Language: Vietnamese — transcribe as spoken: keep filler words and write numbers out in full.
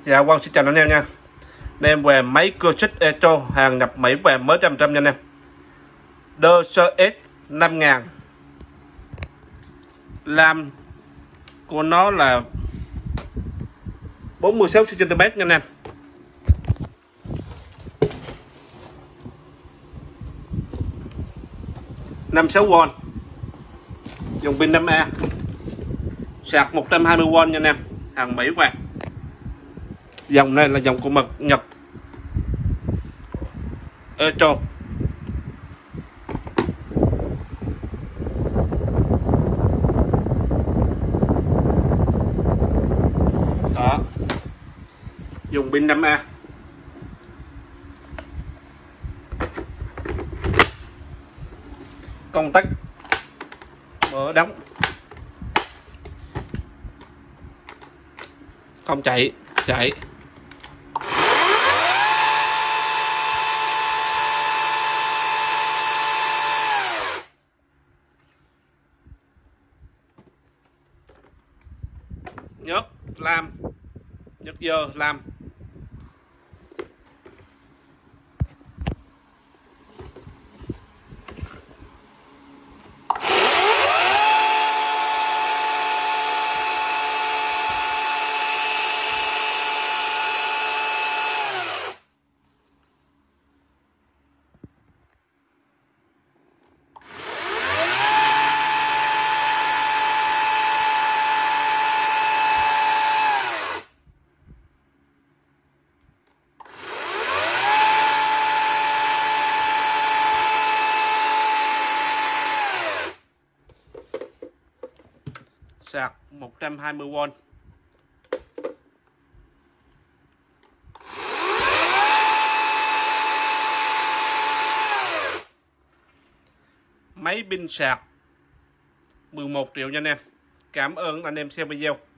Dạ Quang xin chào anh em nha. Đây em về máy cưa xích Electro hàng nhập Mỹ về mới trăm trăm nha anh em. Đơ sơ S năm ngàn. Lam của nó là bốn mươi sáu xăng ti mét nha anh em. năm mươi sáu V. Dùng pin năm A. Sạc một trăm hai mươi V nha anh em. Hàng Mỹ về. Dòng này là dòng của mật Nhật Electro. Đó. Dùng pin năm A. Công tắc mở đóng. Không chạy, chạy. Nhớt lam, nhớt dơ lam. Sạc một trăm hai mươi V. Máy pin sạc mười một triệu nha anh em. Cảm ơn anh em xem video.